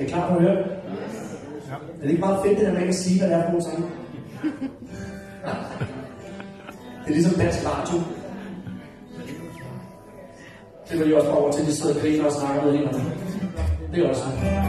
Er I klar på at høre? Ja. Er det ikke meget fedt, det der med at sige, hvad det er for nogle sange? Det er ligesom dansk radio. Det vil jeg også over til, de sidder og griner og snakker med hinanden. Det er også.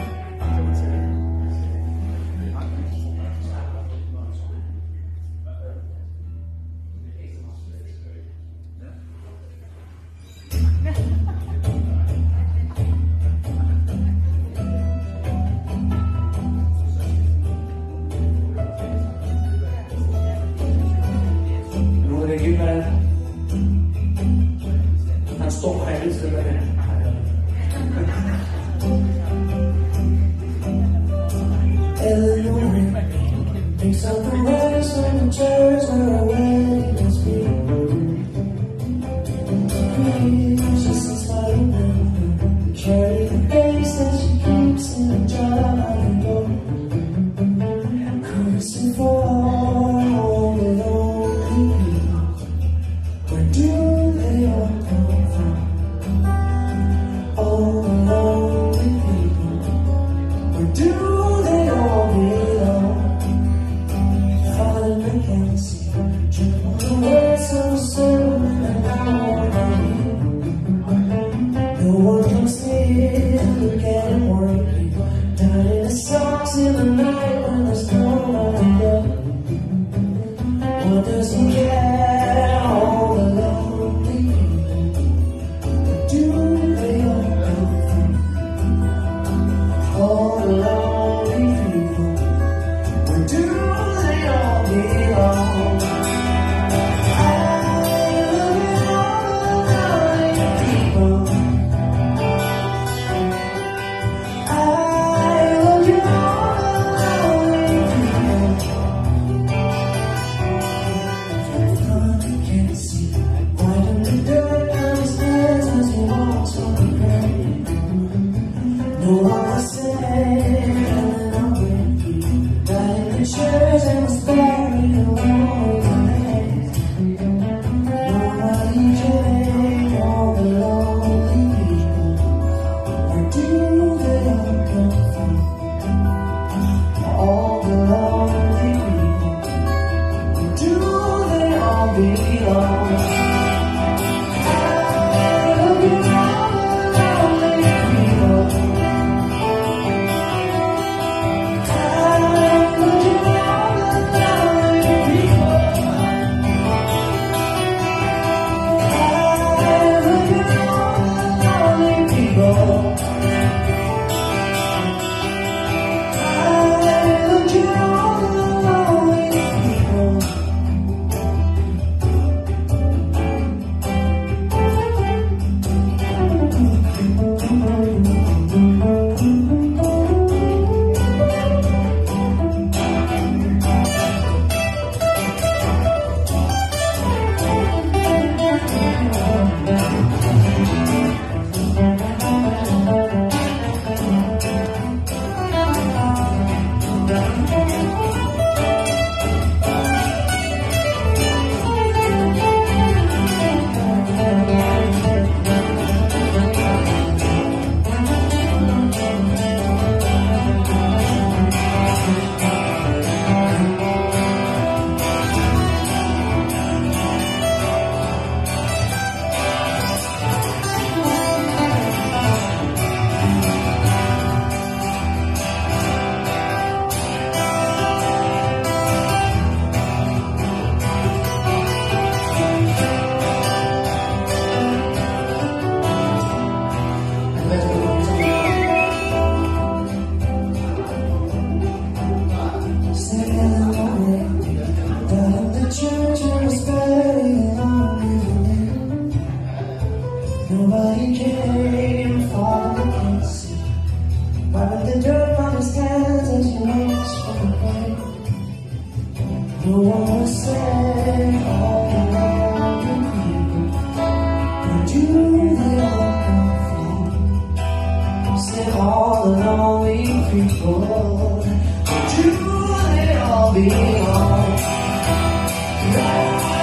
Han står på alle steder her. Eleanor thinks of the rest of the church where our wedding must be. She sits by the window, carry the face that she keeps in a jar by the door. Cursing for all the lonely people. Where do they all come from? All the lonely people. Where do they all belong? Father Mackenzie, dream of the world so soon, and I wanna leave. No one comes here to look at him working, down in his socks in the night when there's nobody there. What does he care? All the lonely people. Where do they all come from? All the lonely people. Where do they all belong? I love all the lonely people. I love you all the lonely people. Father can't see right in the dirt down his hands as he walks on the ground. No one will say, and I'm with you. Died in the church and was buried along with my hands. Nobody cared, all the lonely people. Where do they all come from? All the lonely people. Where do they all belong? I love you all the lonely people. I love you all the lonely people. I love you all the lonely people. I love you all the lonely people. Nobody came, Father can't see. Wiping the dirt from his hands as he waits for the rain. No one will say, all the lonely people. Where do they all come from? Say all the lonely people. Where do they all belong?